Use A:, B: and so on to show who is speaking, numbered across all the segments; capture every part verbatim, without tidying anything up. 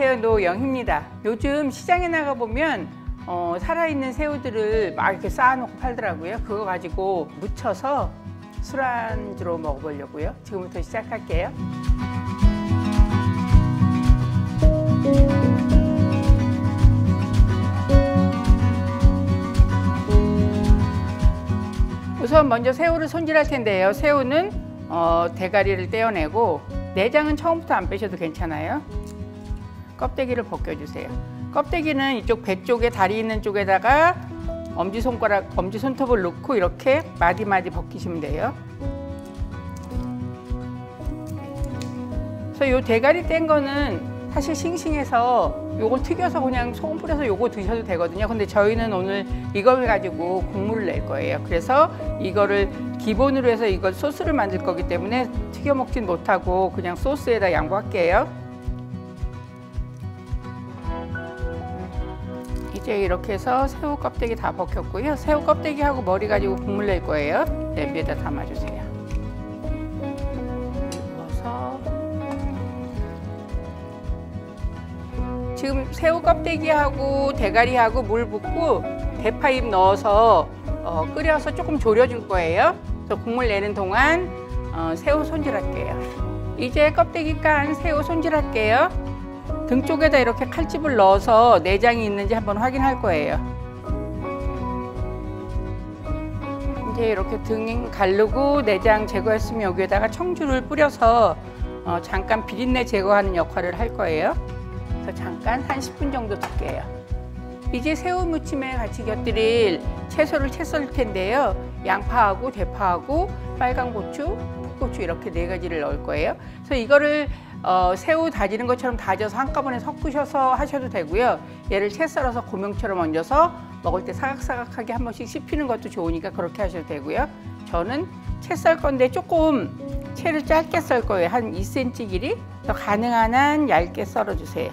A: 안녕하세요, 노영희입니다. 요즘 시장에 나가보면 어, 살아있는 새우들을 막 이렇게 쌓아놓고 팔더라고요. 그거 가지고 무쳐서 술안주로 먹어보려고요. 지금부터 시작할게요. 우선 먼저 새우를 손질할 텐데요. 새우는 어, 대가리를 떼어내고 내장은 처음부터 안 빼셔도 괜찮아요. 껍데기를 벗겨주세요. 껍데기는 이쪽 배 쪽에 다리 있는 쪽에다가 엄지손가락, 엄지손톱을 넣고 이렇게 마디마디 벗기시면 돼요. 그래서 이 대가리 뗀 거는 사실 싱싱해서 요거 튀겨서 그냥 소금 뿌려서 요거 드셔도 되거든요. 근데 저희는 오늘 이걸 가지고 국물을 낼 거예요. 그래서 이거를 기본으로 해서 이걸 소스를 만들 거기 때문에 튀겨 먹진 못하고 그냥 소스에다 양보할게요. 이제 이렇게 해서 새우 껍데기 다 벗겼고요. 새우 껍데기하고 머리 가지고 국물 낼 거예요. 냄비에다 담아주세요. 부어서 지금 새우 껍데기하고 대가리하고 물 붓고 대파잎 넣어서 어, 끓여서 조금 졸여줄 거예요. 그래서 국물 내는 동안 어, 새우 손질할게요. 이제 껍데기 깐 새우 손질할게요. 등 쪽에다 이렇게 칼집을 넣어서 내장이 있는지 한번 확인할 거예요. 이제 이렇게 등 가르고 내장 제거했으면 여기에다가 청주를 뿌려서 어, 잠깐 비린내 제거하는 역할을 할 거예요. 그래서 잠깐 한 십 분 정도 둘게요. 이제 새우 무침에 같이 곁들일 채소를 채 썰 텐데요. 양파하고 대파하고 빨간 고추, 풋고추 이렇게 네 가지를 넣을 거예요. 그래서 이거를 어, 새우 다지는 것처럼 다져서 한꺼번에 섞으셔서 하셔도 되고요. 얘를 채 썰어서 고명처럼 얹어서 먹을 때 사각사각하게 한 번씩 씹히는 것도 좋으니까 그렇게 하셔도 되고요. 저는 채 썰 건데 조금 채를 짧게 썰 거예요. 한 이 센티미터 길이. 더 가능한 한 얇게 썰어주세요.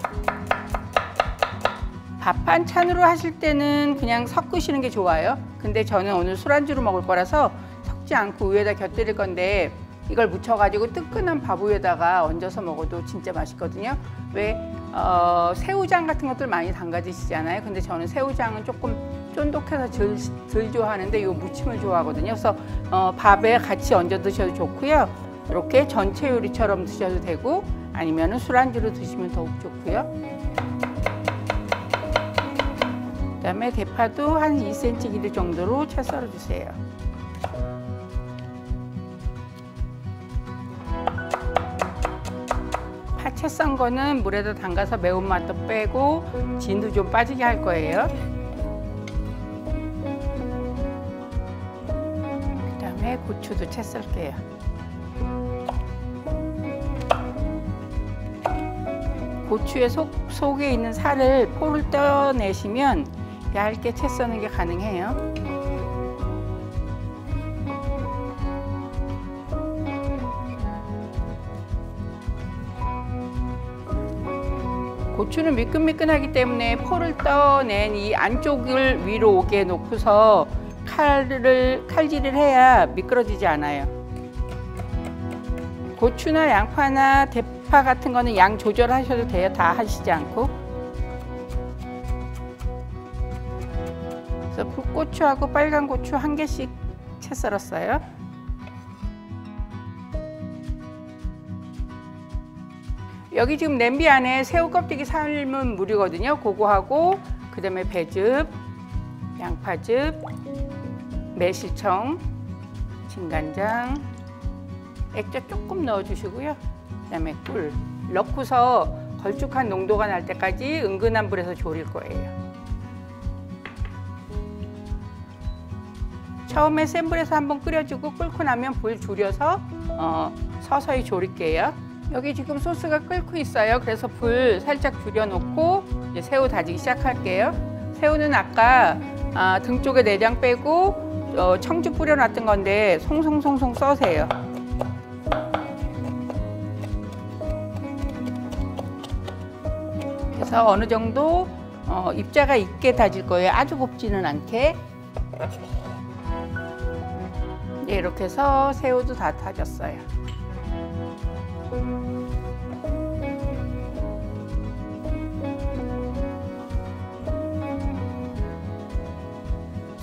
A: 밥 반찬으로 하실 때는 그냥 섞으시는 게 좋아요. 근데 저는 오늘 술안주로 먹을 거라서 섞지 않고 위에다 곁들일 건데 이걸 묻혀가지고 뜨끈한 밥 위에다가 얹어서 먹어도 진짜 맛있거든요. 왜 어, 새우장 같은 것들 많이 담가 드시잖아요. 근데 저는 새우장은 조금 쫀득해서 덜, 덜 좋아하는데 이 무침을 좋아하거든요. 그래서 어, 밥에 같이 얹어 드셔도 좋고요. 이렇게 전체 요리처럼 드셔도 되고 아니면 술안주로 드시면 더욱 좋고요. 그다음에 대파도 한 이 센티미터 길이 정도로 채 썰어주세요. 파채 썬 거는 물에다 담가서 매운맛도 빼고 진도 좀 빠지게 할 거예요. 그 다음에 고추도 채 썰게요. 고추의 속, 속에 있는 살을 포를 떼어내시면 얇게 채 써는 게 가능해요. 고추는 미끈미끈하기 때문에 포를 떠낸 이 안쪽을 위로 오게 놓고서 칼을, 칼질을 해야 미끄러지지 않아요. 고추나 양파나 대파 같은 거는 양 조절하셔도 돼요. 다 하시지 않고. 그래서 풋고추하고 빨간 고추 한 개씩 채 썰었어요. 여기 지금 냄비 안에 새우 껍데기 삶은 물이거든요. 그거하고 그 다음에 배즙, 양파즙, 매실청, 진간장, 액젓 조금 넣어주시고요. 그 다음에 꿀 넣고서 걸쭉한 농도가 날 때까지 은근한 불에서 졸일 거예요. 처음에 센 불에서 한번 끓여주고 끓고 나면 불 줄여서 어, 서서히 졸일게요. 여기 지금 소스가 끓고 있어요. 그래서 불 살짝 줄여놓고 이제 새우 다지기 시작할게요. 새우는 아까 아, 등 쪽에 내장 빼고 어, 청주 뿌려놨던 건데 송송송송 써세요. 그래서 어느 정도 어, 입자가 있게 다질 거예요. 아주 곱지는 않게. 네, 이렇게 해서 새우도 다 다졌어요.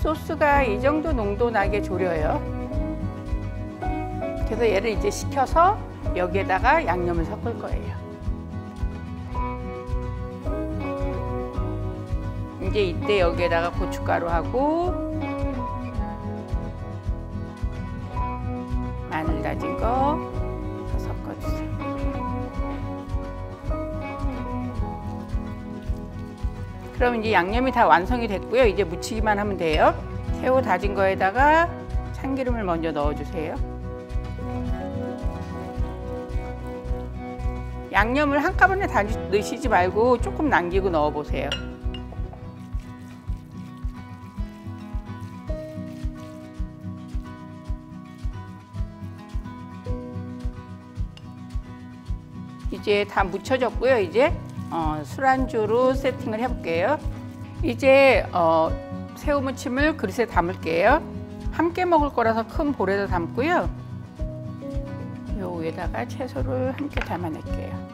A: 소스가 이 정도 농도 나게 졸여요. 그래서 얘를 이제 식혀서 여기에다가 양념을 섞을 거예요. 이제 이때 여기에다가 고춧가루하고 마늘 다진 거 섞어주세요. 그럼 이제 양념이 다 완성이 됐고요. 이제 무치기만 하면 돼요. 새우 다진 거에다가 참기름을 먼저 넣어주세요. 양념을 한꺼번에 다 넣으시지 말고 조금 남기고 넣어보세요. 이제 다 묻혀졌고요. 이제 어, 술안주로 세팅을 해볼게요. 이제 어, 새우 무침을 그릇에 담을게요. 함께 먹을 거라서 큰 볼에다 담고요. 요 위에다가 채소를 함께 담아낼게요.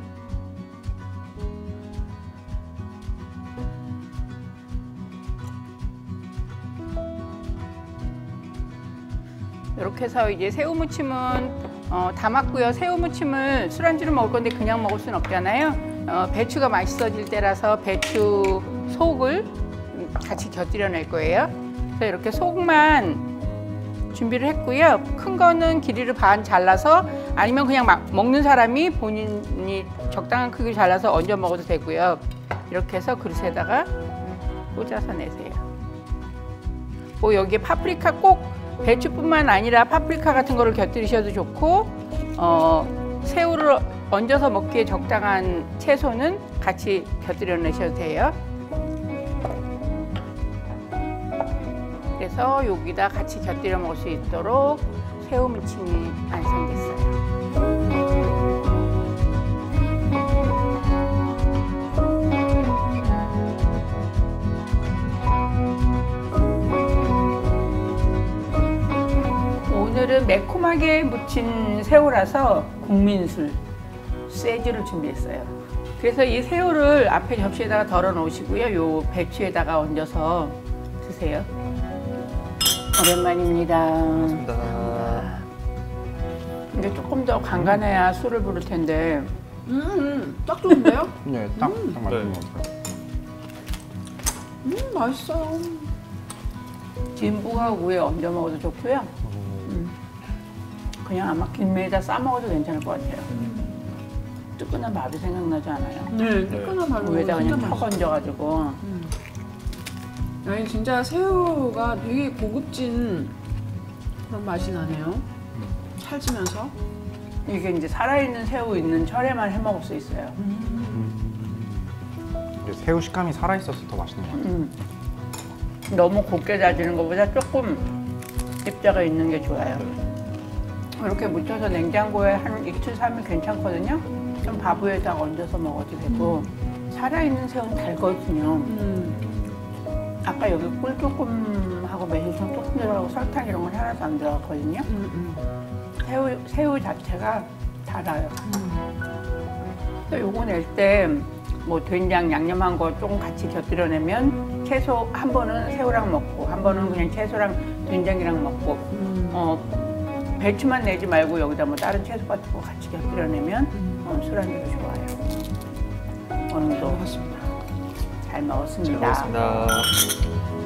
A: 이렇게 해서 이제 새우 무침은 어, 담았고요. 새우 무침을 술안주로 먹을 건데 그냥 먹을 수는 없잖아요. 어, 배추가 맛있어질 때라서 배추 속을 같이 곁들여 낼 거예요. 그래서 이렇게 속만 준비를 했고요. 큰 거는 길이를 반 잘라서 아니면 그냥 막 먹는 사람이 본인이 적당한 크기로 잘라서 얹어 먹어도 되고요. 이렇게 해서 그릇에다가 꽂아서 내세요. 뭐 여기에 파프리카 꼭 배추뿐만 아니라 파프리카 같은 거를 곁들이셔도 좋고 어, 새우를 얹어서 먹기에 적당한 채소는 같이 곁들여 내셔도 돼요. 그래서 여기다 같이 곁들여 먹을 수 있도록 새우 무침이 완성됐어요. 오늘은 매콤하게 무친 새우라서 국민술 쇠주를 준비했어요. 그래서 이 새우를 앞에 접시에다가 덜어 놓으시고요. 요 배추에다가 얹어서 드세요. 오랜만입니다.
B: 반갑습니다.
A: 이게 조금 더 간간해야 술을 부를 텐데.
C: 음, 딱 좋은데요?
B: 네, 딱,
C: 음.
B: 딱 맞는
D: 네.
B: 것 같아요.
C: 음, 맛있어요.
A: 진부하고 위에 얹어 먹어도 좋고요. 음. 그냥 아마 김에다 싸 먹어도 괜찮을 것 같아요. 뜨끈한 밥이 생각나지 않아요?
C: 네, 뜨끈한 밥이
A: 위에다 그냥
C: 진짜
A: 턱
C: 맛있어요.
A: 얹어가지고.
C: 음. 아니 진짜 새우가 되게 고급진 그런 맛이 나네요. 찰지면서.
A: 이게 이제 살아있는 새우 있는 철에만 해 먹을 수 있어요.
B: 이게 새우 식감이 살아있어서 더 맛있는 것 같아요.
A: 음. 너무 곱게 다지는 것보다 조금 입자가 있는 게 좋아요. 이렇게 묻혀서 냉장고에 한 이틀, 삼일 괜찮거든요. 좀 밥 위에다 얹어서 먹어도 되고. 살아있는 새우는 달거든요.
C: 음.
A: 아까 여기 꿀 조금 하고 매실청 조금 들어가고 설탕 이런 건 하나도 안 들어갔거든요.
C: 음, 음.
A: 새우, 새우 자체가 달아요.
C: 음.
A: 그래서 요거 낼 때 뭐 된장 양념한 거 조금 같이 곁들여내면 채소 한 번은 새우랑 먹고 한 번은 그냥 채소랑 된장이랑 먹고
C: 음.
A: 어, 배추만 내지 말고 여기다 뭐 다른 채소 같은 거 같이 곁들여내면
C: 음.
A: 어, 술안주도 좋아요. 오늘도
C: 먹었습니다.
A: 잘 먹었습니다.
D: 잘 먹었습니다.